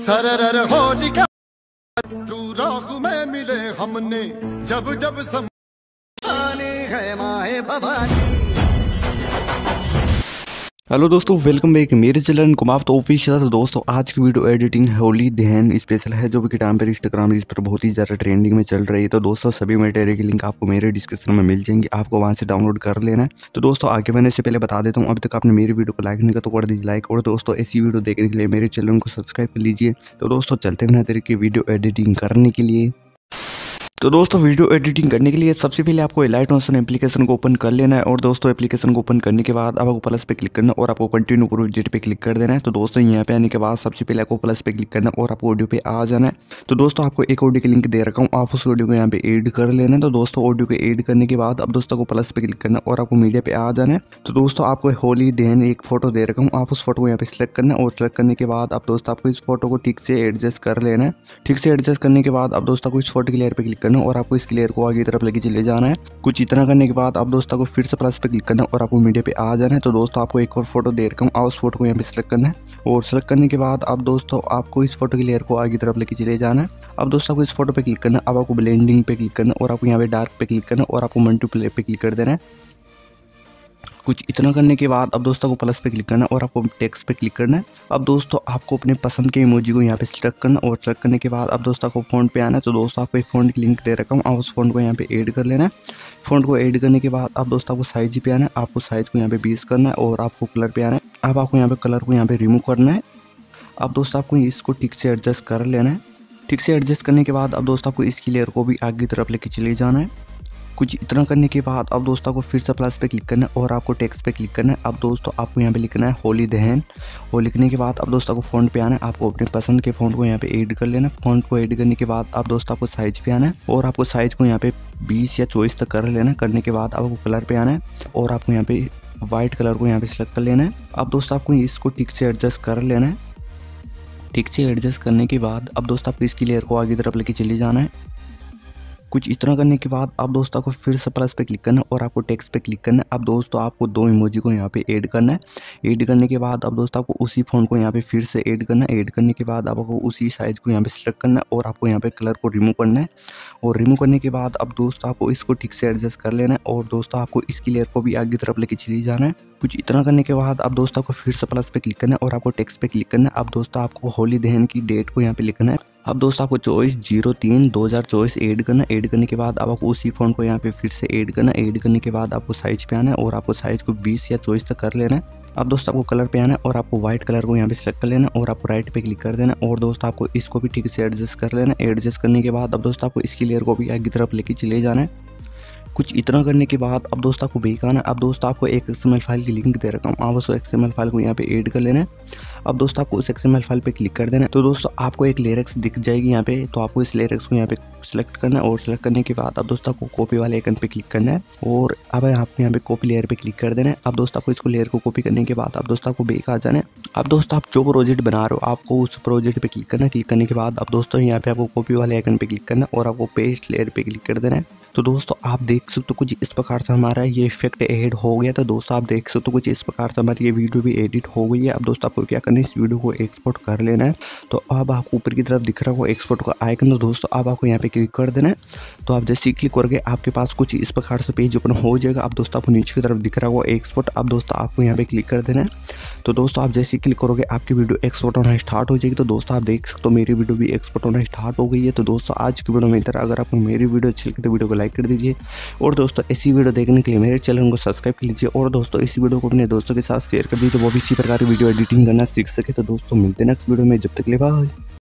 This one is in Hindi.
सरर होलिका तू राह में मिले हमने जब जब समाने है माए भवानी। हेलो दोस्तों, वेलकम बैक मेरे चैनल कुमार तो ऑफिशियल। तो दोस्तों आज की वीडियो एडिटिंग होली दहन स्पेशल है, जो कि टाइम पर इंस्टाग्राम रील्स पर बहुत ही ज़्यादा ट्रेंडिंग में चल रही है। तो दोस्तों सभी मटेरियल की लिंक आपको मेरे डिस्क्रिप्शन में मिल जाएंगी, आपको वहां से डाउनलोड कर लेना है। तो दोस्तों आगे मैंने से पहले बता देता हूँ, अभी तक आपने मेरी वीडियो को लाइक नहीं किया तो कर दीजिए लाइक, और दोस्तों ऐसी वीडियो देखने के लिए मेरे चैनल को सब्सक्राइब कर लीजिए। तो दोस्तों चलते बिना देर के वीडियो एडिटिंग करने के लिए। तो दोस्तों वीडियो एडिटिंग करने के लिए सबसे पहले आपको इलाइट मोशन एप्लीकेशन को ओपन कर लेना है, और दोस्तों एप्लीकेशन को ओपन करने के बाद आपको प्लस पे क्लिक करना है और आपको कंटिन्यू प्रोजेक्ट पे क्लिक कर देना है। तो दोस्तों यहाँ पे आने के बाद सबसे पहले आपको प्लस पे क्लिक करना है और आपको ऑडियो पे आ जाना है। तो दोस्तों आपको एक ऑडियो की लिंक दे रखा हूँ, आप उस ऑडियो को यहाँ पे ऐड कर लेना है। तो दोस्तों ऑडियो को ऐड करने के बाद अब दोस्तों को प्लस पे क्लिक करना है और आपको मीडिया पे आ जाना है। तो दोस्तों आपको होली दहन एक फोटो दे रखा हूँ, आप उस फोटो को यहाँ पे सिलेक्ट करना है, और सिलेक्ट करने के बाद अब दोस्तों आपको इस फोटो को ठीक से एडजस्ट कर लेना है। ठीक से एडजस्ट करने के बाद अब दोस्तों को इस फोटो की लेयर पे क्लिक करना है और आपको इस लेयर को आगे तरफ लेके चले जाना है। कुछ इतना करने के बाद अब दोस्तों को फिर से प्लस पे क्लिक करना है और आपको मीडिया पे आ जाना है। तो दोस्तों आपको एक और फोटो दे रखा हूँ, आप उस फोटो को यहाँ पे सिलेक्ट करना है, और सिलेक्ट करने के बाद अब दोस्तों आपको इस फोटो की लेयर को आगे तरफ लेके चले जाना है। अब दोस्तों आपको इस फोटो पे क्लिक करना है, अब आपको ब्लेंडिंग पे क्लिक करना है और आपको यहाँ पे डार्क पे क्लिक करना है और आपको मल्टीप्ले पे क्लिक कर देना है। कुछ इतना करने के बाद अब दोस्तों को प्लस पे क्लिक करना है और आपको टेक्स्ट पे क्लिक करना है। अब दोस्तों आपको अपने पसंद के इमोजी को यहाँ पे सिलेक्ट करना, और सिलेक्ट करने के बाद अब दोस्तों को फ़ॉन्ट पे आना है। तो दोस्तों आपको एक फ़ॉन्ट की लिंक दे रखा हूँ, आप उस फ़ॉन्ट को यहाँ पे ऐड कर लेना है। फ़ॉन्ट को ऐड करने के बाद अब दोस्तों को साइज पे आना है, आपको साइज को यहाँ पे 20 करना है, और आपको कलर पे आना है। अब आपको यहाँ पे कलर को यहाँ पे रिमूव करना है। अब दोस्तों आपको इसको ठीक से एडजस्ट कर लेना है। ठीक से एडजस्ट करने के बाद अब दोस्तों आपको इसकी लेयर को भी आगे तरफ लेके चले जाना है। कुछ इतना करने के बाद अब दोस्तों को फिर से प्लस पे क्लिक करना है और आपको टेक्स्ट पे क्लिक करना है। अब दोस्तों आपको यहाँ पे लिखना है होली दहन, और लिखने के बाद अब दोस्तों को फ़ॉन्ट पे आना है, आपको अपने पसंद के फ़ॉन्ट को यहाँ पे ऐड कर लेना है। फ़ॉन्ट को ऐड करने के बाद अब दोस्तों आपको साइज पे आना है, और आपको साइज को यहाँ पे 20 या 24 तक कर लेना है। करने के बाद आपको कलर पे आना है और आपको यहाँ पे वाइट कलर को यहाँ पे सिलेक्ट कर लेना है। अब दोस्तों आपको इसको ठीक से एडजस्ट कर लेना है। ठीक से एडजस्ट करने के बाद अब दोस्तों आपको इसकी लेयर को आगे तरफ लेके चले जाना है। कुछ इतना करने के बाद अब दोस्तों को फिर से प्लस पे क्लिक करना है और आपको टेक्स्ट पे क्लिक करना है। अब दोस्तों आपको दो इमोजी को यहाँ पे ऐड करना है। ऐड करने के बाद अब दोस्तों आपको उसी फ़ॉन्ट को यहाँ पे फिर से ऐड करना है। ऐड करने के बाद आपको उसी साइज को यहाँ पे सिलेक्ट करना है और आपको यहाँ पे कलर को रिमूव करना है, और रिमूव करने के बाद अब दोस्तों आपको इसको ठीक से एडजस्ट कर लेना है, और दोस्तों आपको इसकी लेयर को भी आगे तरफ लेके चली जाना है। कुछ इतना करने के बाद अब दोस्तों को फिर से प्लस पे क्लिक करना है और आपको टेक्स्ट पे क्लिक करना है। अब दोस्तों आपको होली दहन की डेट को यहाँ पे लिखना है। अब दोस्तों आपको 24/03/2024 ऐड करना। ऐड करने के बाद अब आपको उसी फ़ॉन्ट को यहाँ पे फिर से ऐड करना। ऐड करने के बाद आपको साइज पे आना है और आपको साइज को 20 या 24 तक कर लेना है। अब दोस्तों आपको कलर पे आना है और आपको व्हाइट कलर को यहाँ पे सिलेक्ट कर लेना, और आपको राइट पे क्लिक कर देना, और दोस्तों आपको इसको भी ठीक से एडजस्ट कर लेना। एडजस्ट करने के बाद अब दोस्तों आपको इसकी लेयर को भी आगे तरफ लेके चले जाना है। कुछ इतना करने के बाद अब दोस्तों आपको बैक आना है। अब दोस्तों आपको एक XML फाइल की लिंक दे रखा हूँ, आप उस XML फाइल को यहाँ पे ऐड कर लेना है। अब दोस्तों आपको उस XML फाइल पे क्लिक कर देना है। तो दोस्तों आपको एक लिरिक्स दिख जाएगी यहाँ पे, तो आपको इस लिरिक्स को यहाँ पे सिलेक्ट करना है, और सिलेक्ट करने के बाद अब दोस्तों आपको कॉपी वाले आइकन पे क्लिक करना है, और अब आपको यहाँ पे कॉपी लेयर पे क्लिक कर देना है। अब दोस्तों आपको इसको लेयर को कॉपी करने के बाद अब दोस्तों आपको बैक आ जाना है। अब दोस्तों आप जो प्रोजेक्ट बना रहे हो आपको उस प्रोजेक्ट पे क्लिक करना है। क्लिक करने के बाद अब दोस्तों यहाँ पे आपको कॉपी वाले आइकन पे क्लिक करना है और आपको पेस्ट लेयर पे क्लिक कर देना है। तो दोस्तों आप देख सकते हो कुछ इस प्रकार से हमारा ये इफेक्ट ऐड हो गया। तो दोस्तों आप देख सकते हो कुछ इस प्रकार से हमारी ये वीडियो भी एडिट हो गई है। अब दोस्तों आपको क्या करना है, इस वीडियो को एक्सपोर्ट कर लेना है। तो अब आपको ऊपर की तरफ दिख रहा हो एक्सपोर्ट का आइकन, तो दोस्तों अब आपको यहाँ पे क्लिक कर देना है। तो आप जैसे क्लिक करोगे आपके पास कुछ इस प्रकार से पेज ओपन हो जाएगा। अब दोस्तों आपको नीचे की तरफ दिख रहा हो एक्सपोर्ट, अब दोस्तों आपको यहाँ पे क्लिक कर देना है। तो दोस्तों आप जैसे क्लिक करोगे आपकी वीडियो एक्सपोर्ट होना स्टार्ट हो जाएगी। तो दोस्तों आप देख सकते हो मेरी वीडियो भी एक्सपोर्ट होना स्टार्ट हो गई है। तो दोस्तों आज की वीडियो में इतना, अगर आपको मेरी वीडियो अच्छी लगी तो वीडियो को लाइक कर दीजिए, और दोस्तों ऐसी वीडियो देखने के लिए मेरे चैनल को सब्सक्राइब कर लीजिए, और दोस्तों इस वीडियो को अपने दोस्तों के साथ शेयर कर दीजिए, वो भी इसी प्रकार की वीडियो एडिटिंग करना सीख सके। तो दोस्तों मिलते हैं नेक्स्ट वीडियो में, जब तक के लिए बाय।